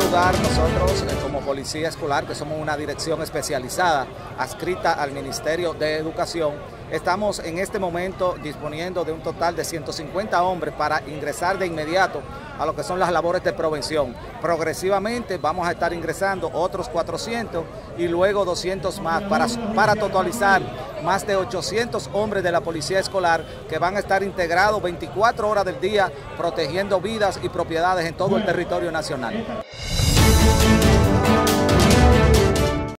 ayudar nosotros como Policía Escolar, que somos una dirección especializada adscrita al Ministerio de Educación. Estamos en este momento disponiendo de un total de 150 hombres para ingresar de inmediato a lo que son las labores de prevención. Progresivamente vamos a estar ingresando otros 400 y luego 200 más para totalizar más de 800 hombres de la Policía Escolar que van a estar integrados 24 horas del día protegiendo vidas y propiedades en todo el territorio nacional.